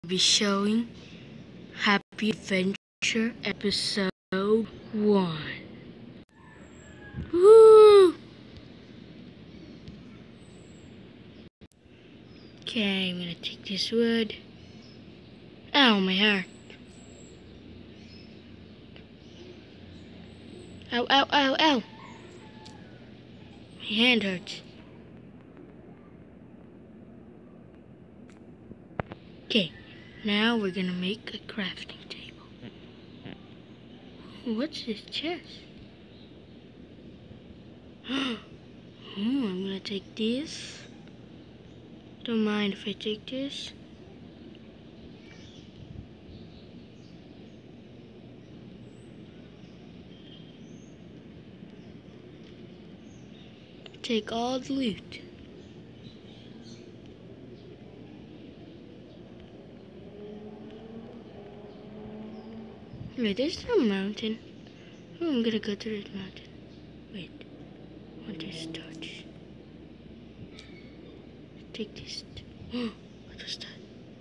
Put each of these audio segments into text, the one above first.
be showing Happy Adventure Episode 1. Woo! Okay, I'm gonna take this wood. Ow, my heart. Ow, ow, ow, ow. My hand hurts. Okay, now we're gonna make a crafting table. What's this chest? I'm gonna take this. Don't mind if I take this. Take all the loot. Wait, there's a mountain. Oh, I'm gonna go to that mountain. Wait, what is torch? Take this. Oh, what was that?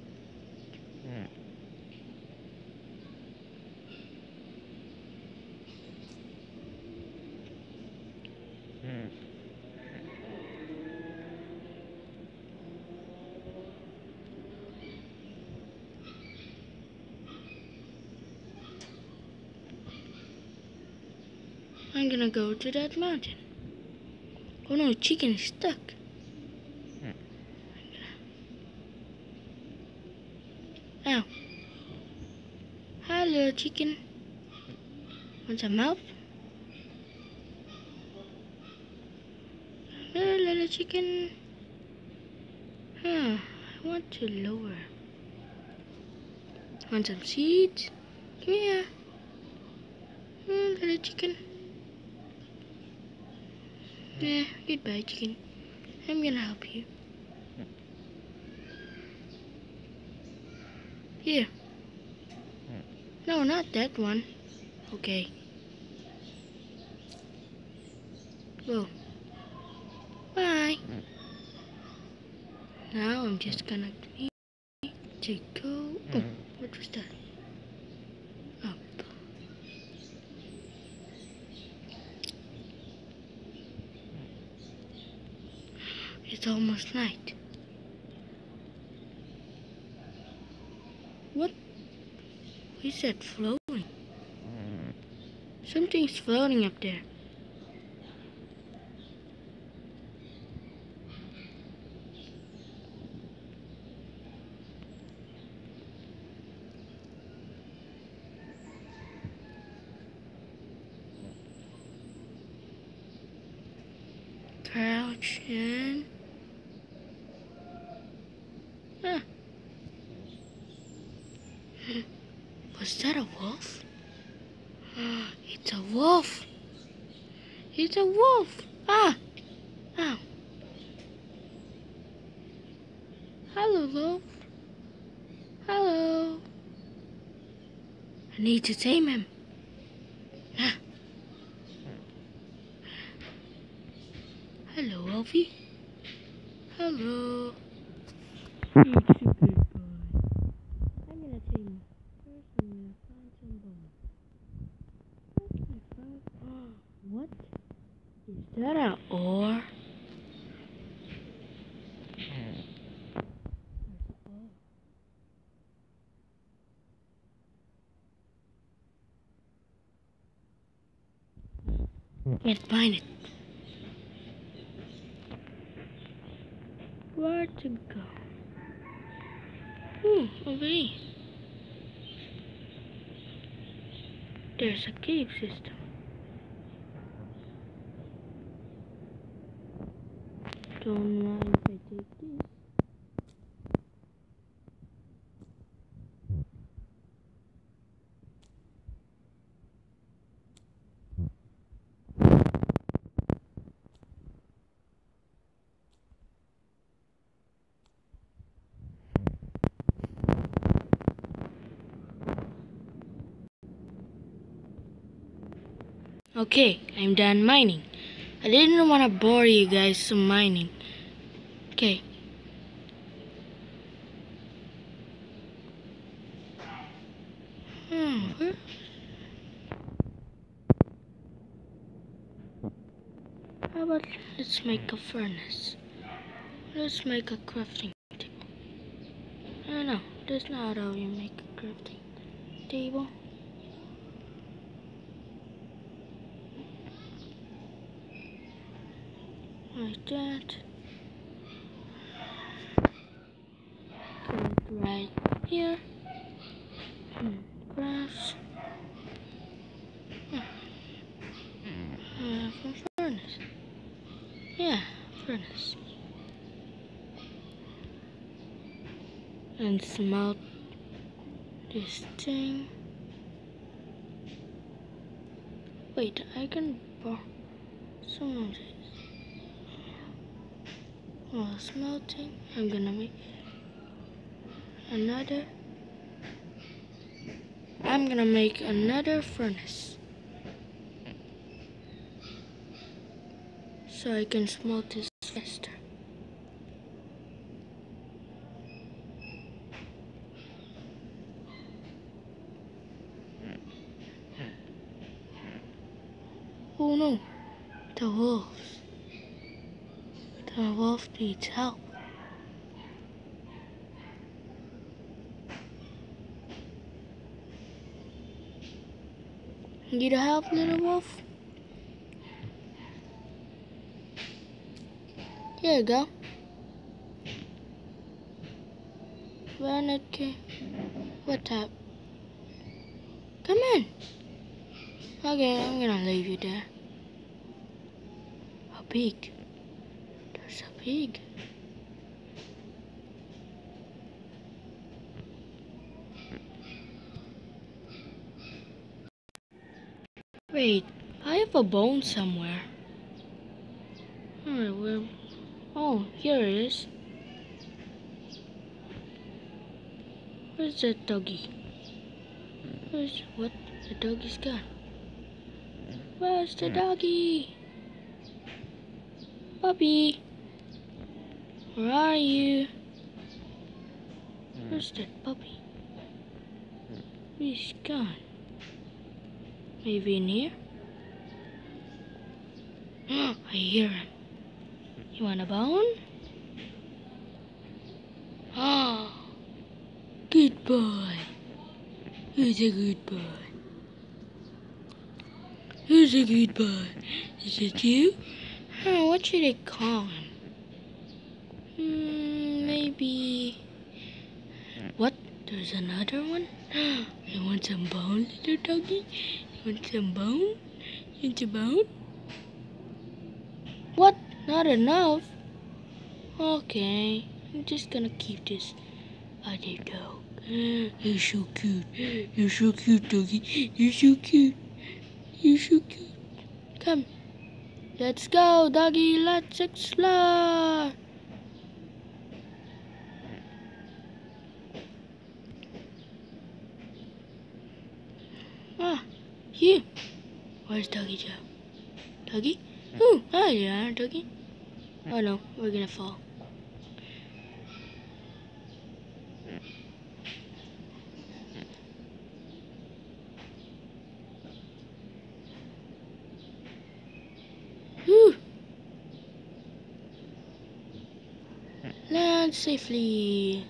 I'm gonna go to that mountain. Oh no, chicken is stuck. Ow. Hello, chicken. Want some help? Hello, little chicken. I want to lower. Want some seeds? Come here. Little chicken. Yeah, goodbye, chicken. I'm gonna help you. Here. No, not that one. Okay. Go. Bye. Now I'm just gonna need to go. Oh, what was that? Up. It's almost night. What is that floating? Something's floating up there. Crouch in. Was that a wolf? It's a wolf. It's a wolf. Ah! Ow. Hello, wolf. Hello. I need to tame him. Ah. Hello, Wolfie. Hello. It's a good boy. I'm gonna tame him. First, I'm gonna find some bones. What? Is that an ore? Can't find it. Where to go? Over here. There's a cave system. Don't mind if I take this. Okay, I'm done mining. I didn't want to bore you guys some mining. Okay. Where? How about let's make a furnace? Let's make a crafting table. No, that's not how you make a crafting table. Like that. Put it right here. Grass. From furnace. Yeah, furnace. And smelt this thing. Wait, I can borrow some of this. While smelting, I'm gonna make another. I'm gonna make another furnace. So I can smelt this faster. Oh no, the wolves. The wolf needs help. Need help, little wolf? Here you go. Okay. What type? Come in. Okay, I'm gonna leave you there. A pig. There's a pig. Wait, I have a bone somewhere. Alright, where? Oh, here it is. Where's that doggy? What? The doggy's gone. Where's the doggy? Puppy, where are you? Where's that puppy? He's gone. Maybe in here? I hear him. You want a bone? Oh, good boy. Who's a good boy? Who's a good boy? Is it you? What should I call him? Maybe... What? There's another one? You want some bone, little doggy? You want some bone? You want a bone? What? Not enough? Okay, I'm just gonna keep this other dog. You're so cute. You're so cute, doggy. You're so cute. You're so cute. Come. Let's go, doggy. Let's explore. You. Where's Doggy Joe? Doggy? Oh, hi there, Doggy. Oh no, we're gonna fall. Whew. Land safely.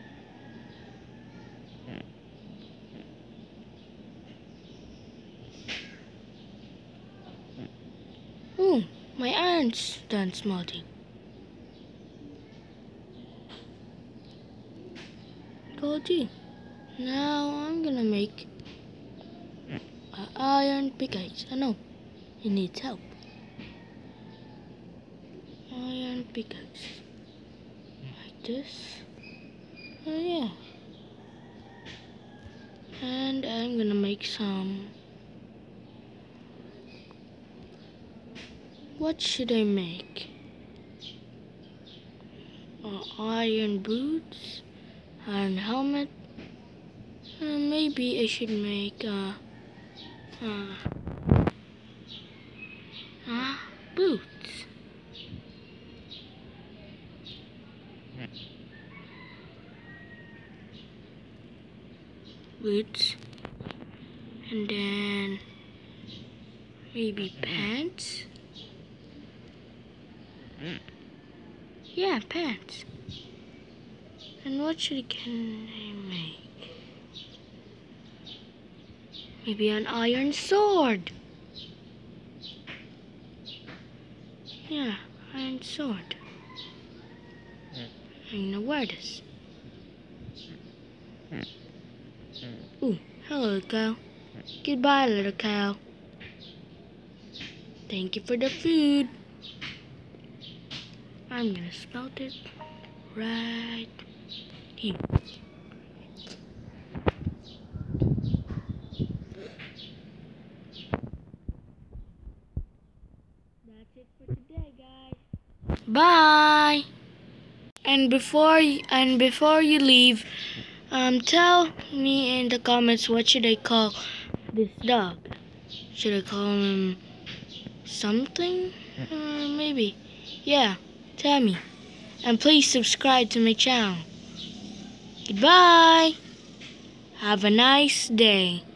Oh, my iron's done smelting. Told you. Now I'm gonna make an iron pickaxe. I know, it needs help. Iron pickaxe. Like this. Oh yeah. And I'm gonna make some. What should I make? Iron boots, iron helmet. Maybe I should make boots. Boots. And then maybe pants. Yeah, pants. And what can I make? Maybe an iron sword. Yeah, iron sword. I know where it is. Ooh, hello, cow. Goodbye, little cow. Thank you for the food. I'm gonna smelt it right here. That's it for today, guys. Bye. And before you leave, tell me in the comments what should I call this dog. Should I call him something? Or maybe. Yeah, tell me. And please subscribe to my channel. Goodbye. Have a nice day.